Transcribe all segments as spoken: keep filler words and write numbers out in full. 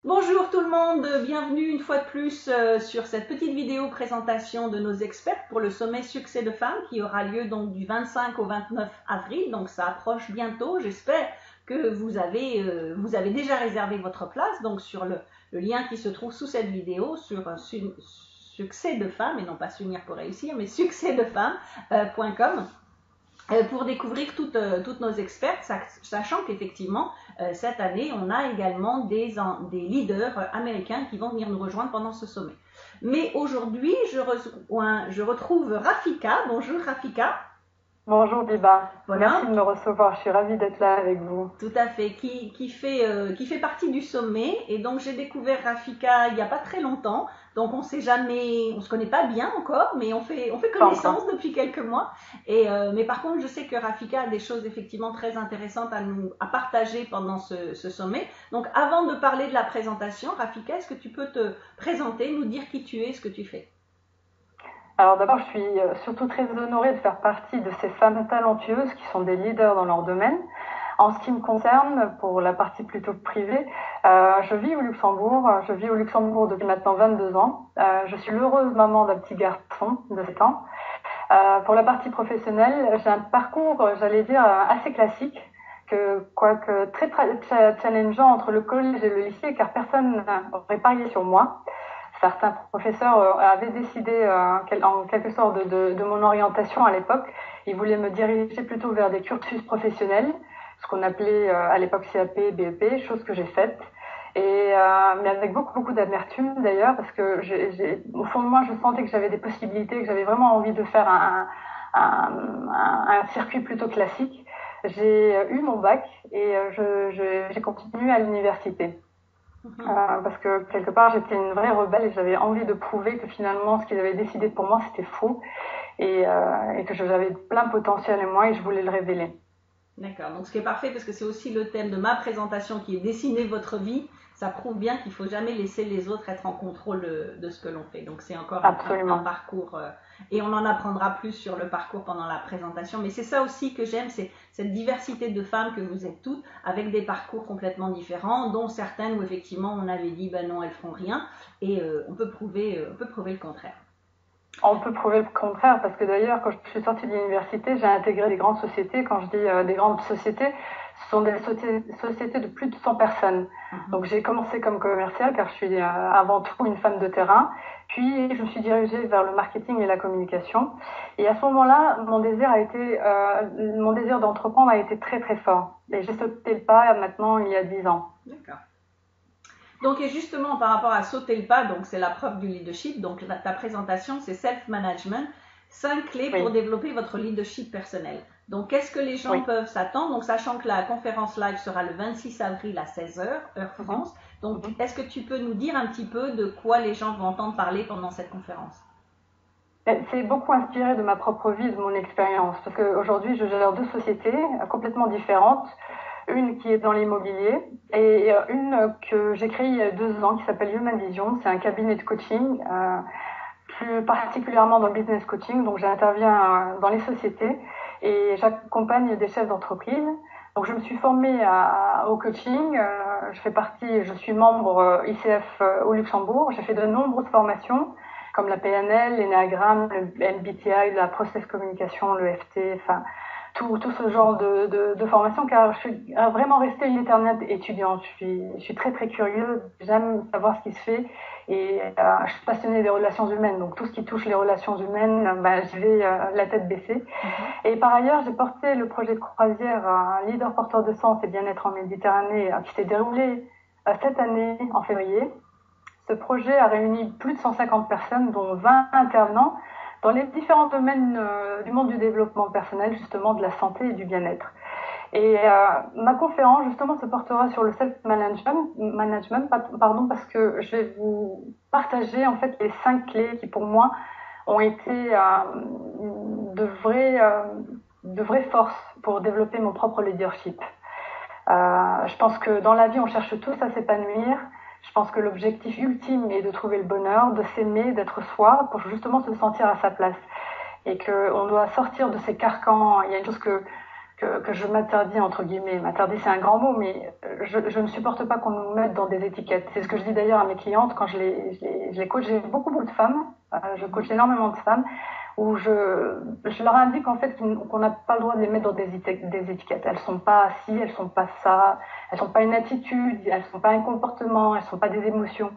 Bonjour tout le monde, bienvenue une fois de plus euh, sur cette petite vidéo présentation de nos experts pour le sommet Succès de Femmes qui aura lieu donc du vingt-cinq au vingt-neuf avril, donc ça approche bientôt. J'espère que vous avez, euh, vous avez déjà réservé votre place donc sur le, le lien qui se trouve sous cette vidéo sur euh, su, Succès de Femmes, et non pas s'unir pour réussir, mais succès de femmes point com. Euh, pour découvrir toutes, euh, toutes nos expertes, sachant qu'effectivement, euh, cette année, on a également des, des leaders américains qui vont venir nous rejoindre pendant ce sommet. Mais aujourd'hui, je, re, je retrouve Rafika. Bonjour Rafika. Bonjour Biba, voilà. Merci de me recevoir, je suis ravie d'être là avec vous. Tout à fait, qui, qui, fait, euh, qui fait partie du sommet, et donc j'ai découvert Rafika il n'y a pas très longtemps, donc on sait jamais, on se connaît pas bien encore, mais on fait, on fait connaissance depuis quelques mois, et, euh, mais par contre je sais que Rafika a des choses effectivement très intéressantes à, nous, à partager pendant ce, ce sommet. Donc avant de parler de la présentation, Rafika, est-ce que tu peux te présenter, nous dire qui tu es, ce que tu fais? Alors d'abord, je suis surtout très honorée de faire partie de ces femmes talentueuses qui sont des leaders dans leur domaine. En ce qui me concerne, pour la partie plutôt privée, euh, je vis au Luxembourg. Je vis au Luxembourg depuis maintenant vingt-deux ans. Euh, je suis l'heureuse maman d'un petit garçon de sept ans. Euh, pour la partie professionnelle, j'ai un parcours, j'allais dire, assez classique, que quoique très challengeant entre le collège et le lycée, car personne n'aurait parié sur moi. Certains professeurs avaient décidé en quelque sorte de, de, de mon orientation à l'époque. Ils voulaient me diriger plutôt vers des cursus professionnels, ce qu'on appelait à l'époque C A P, B E P, chose que j'ai faite. Et, euh, mais avec beaucoup, beaucoup d'amertume d'ailleurs, parce que j'ai, j'ai, au fond de moi, je sentais que j'avais des possibilités, que j'avais vraiment envie de faire un, un, un, un circuit plutôt classique. J'ai eu mon bac et je, je, j'ai continué à l'université. Euh, parce que quelque part j'étais une vraie rebelle et j'avais envie de prouver que finalement ce qu'ils avaient décidé pour moi c'était faux et, euh, et que j'avais plein de potentiel en moi et je voulais le révéler. D'accord, donc ce qui est parfait parce que c'est aussi le thème de ma présentation qui est dessiner votre vie. Ça prouve bien qu'il ne faut jamais laisser les autres être en contrôle de, de ce que l'on fait. Donc c'est encore un, un, un parcours euh, et on en apprendra plus sur le parcours pendant la présentation. Mais c'est ça aussi que j'aime, c'est cette diversité de femmes que vous êtes toutes avec des parcours complètement différents, dont certaines où effectivement on avait dit ben non elles feront rien et euh, on peut prouver, euh, on peut prouver le contraire. On peut prouver le contraire parce que d'ailleurs quand je suis sortie de l'université j'ai intégré des grandes sociétés. Quand je dis euh, des grandes sociétés, ce sont des sociétés de plus de cent personnes. Mmh. Donc j'ai commencé comme commerciale car je suis euh, avant tout une femme de terrain. Puis je me suis dirigée vers le marketing et la communication. Et à ce moment-là, mon désir a été, euh, mon désir d'entreprendre a été très très fort. Et j'ai sauté le pas maintenant il y a dix ans. D'accord. Donc, et justement, par rapport à sauter le pas, donc c'est la preuve du leadership. Donc, la, ta présentation, c'est self-management, cinq clés oui. pour développer votre leadership personnel. Donc, qu'est-ce que les gens oui. peuvent s'attendre? Donc, sachant que la conférence live sera le vingt-six avril à seize heures, heure France. Mm-hmm. Donc, mm-hmm. est-ce que tu peux nous dire un petit peu de quoi les gens vont entendre parler pendant cette conférence? C'est beaucoup inspiré de ma propre vie, de mon expérience. Parce qu'aujourd'hui, je gère deux sociétés complètement différentes. Une qui est dans l'immobilier et une que j'ai créée il y a deux ans qui s'appelle Human Vision. C'est un cabinet de coaching, euh, plus particulièrement dans le business coaching. Donc j'interviens euh, dans les sociétés et j'accompagne des chefs d'entreprise. Donc je me suis formée à, au coaching. Euh, je fais partie, je suis membre euh, I C F euh, au Luxembourg. J'ai fait de nombreuses formations comme la P N L, l'Enneagramme, le M B T I, la Process Communication, le F T, enfin Tout, tout ce genre de, de, de formation, car je suis vraiment restée une éternelle étudiante. Je suis, je suis très très curieuse, j'aime savoir ce qui se fait et euh, je suis passionnée des relations humaines. Donc tout ce qui touche les relations humaines, ben, j'y vais euh, la tête baissée. Mm-hmm. Et par ailleurs, j'ai porté le projet de croisière un leader porteur de sens et bien-être en Méditerranée euh, qui s'est déroulé euh, cette année en février. Ce projet a réuni plus de cent cinquante personnes, dont vingt intervenants, dans les différents domaines euh, du monde du développement personnel, justement de la santé et du bien-être. Et euh, ma conférence, justement, se portera sur le self-management, management, pardon, parce que je vais vous partager, en fait, les cinq clés qui, pour moi, ont été euh, de vraies, euh, de vraies forces pour développer mon propre leadership. Euh, je pense que dans la vie, on cherche tous à s'épanouir. Je pense que l'objectif ultime est de trouver le bonheur, de s'aimer, d'être soi, pour justement se sentir à sa place. Et qu'on doit sortir de ces carcans. Il y a une chose que que, que je m'interdis, entre guillemets. M'interdis, c'est un grand mot, mais je, je ne supporte pas qu'on nous mette dans des étiquettes. C'est ce que je dis d'ailleurs à mes clientes quand je les, je les, je les coach. J'ai beaucoup, beaucoup de femmes, euh, je coach énormément de femmes, où je, je leur indique en fait qu'on n'a pas le droit de les mettre dans des, des étiquettes. Elles sont pas ci, elles sont pas ça, elles sont pas une attitude, elles sont pas un comportement, elles sont pas des émotions.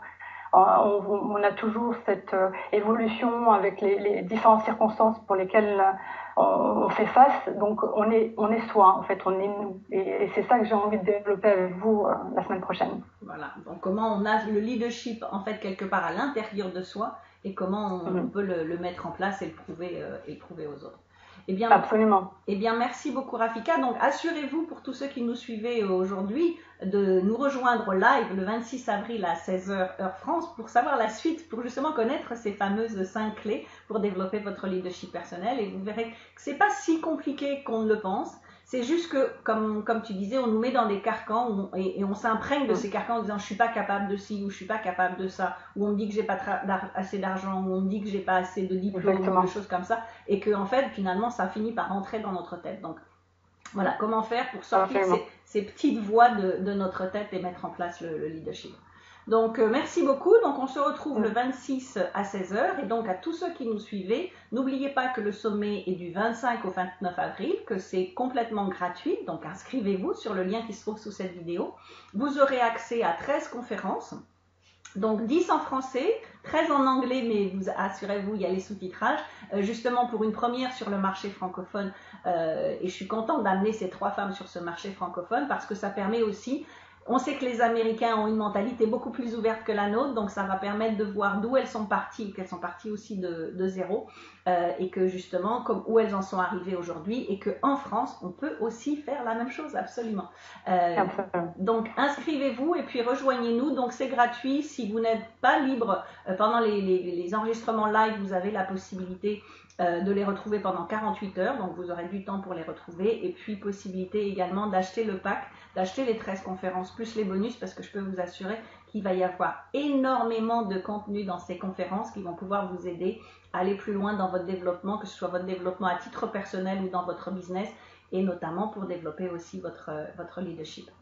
On, on a toujours cette euh, évolution avec les, les différentes circonstances pour lesquelles euh, on, on fait face. Donc on est, on est soi, en fait, on est nous. Et, et c'est ça que j'ai envie de développer avec vous euh, la semaine prochaine. Voilà, donc comment on a le leadership en fait quelque part à l'intérieur de soi et comment on, mm-hmm. on peut le, le mettre en place et le prouver, euh, et le prouver aux autres. Eh bien, Absolument. Eh bien, merci beaucoup Rafika. Donc, assurez-vous pour tous ceux qui nous suivaient aujourd'hui de nous rejoindre au live le vingt-six avril à seize heures heure France pour savoir la suite, pour justement connaître ces fameuses cinq clés pour développer votre leadership personnel. Et vous verrez que c'est pas si compliqué qu'on ne le pense. C'est juste que, comme, comme tu disais, on nous met dans des carcans où on, et, et on s'imprègne de ces carcans en disant je suis pas capable de ci ou je suis pas capable de ça, ou on me dit que j'ai pas d'ar assez d'argent, ou on me dit que j'ai pas assez de diplômes, ou des choses comme ça, et que en fait finalement ça finit par rentrer dans notre tête. Donc voilà, comment faire pour sortir ces, ces petites voix de, de notre tête et mettre en place le, le leadership. Donc euh, merci beaucoup, donc on se retrouve mmh. le vingt-six à seize heures et donc à tous ceux qui nous suivaient, n'oubliez pas que le sommet est du vingt-cinq au vingt-neuf avril, que c'est complètement gratuit, donc inscrivez-vous sur le lien qui se trouve sous cette vidéo. Vous aurez accès à treize conférences, donc dix en français, treize en anglais, mais vous assurez-vous, il y a les sous-titrages, euh, justement pour une première sur le marché francophone, euh, et je suis contente d'amener ces trois femmes sur ce marché francophone parce que ça permet aussi. On sait que les Américains ont une mentalité beaucoup plus ouverte que la nôtre, donc ça va permettre de voir d'où elles sont parties, qu'elles sont parties aussi de, de zéro, euh, et que justement, comme où elles en sont arrivées aujourd'hui, et qu'en France, on peut aussi faire la même chose, absolument. Euh, donc, inscrivez-vous et puis rejoignez-nous. Donc, c'est gratuit. Si vous n'êtes pas libre euh, pendant les, les, les enregistrements live, vous avez la possibilité euh, de les retrouver pendant quarante-huit heures, donc vous aurez du temps pour les retrouver, et puis possibilité également d'acheter le pack, d'acheter les treize conférences plus les bonus, parce que je peux vous assurer qu'il va y avoir énormément de contenu dans ces conférences qui vont pouvoir vous aider à aller plus loin dans votre développement, que ce soit votre développement à titre personnel ou dans votre business, et notamment pour développer aussi votre, votre leadership.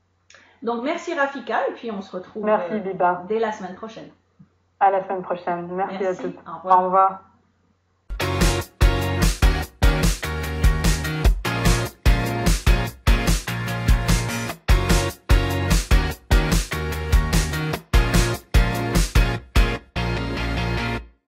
Donc merci Rafika, et puis on se retrouve merci, Biba. Dès la semaine prochaine. À la semaine prochaine. Merci, merci. à tous. Au revoir. Au revoir.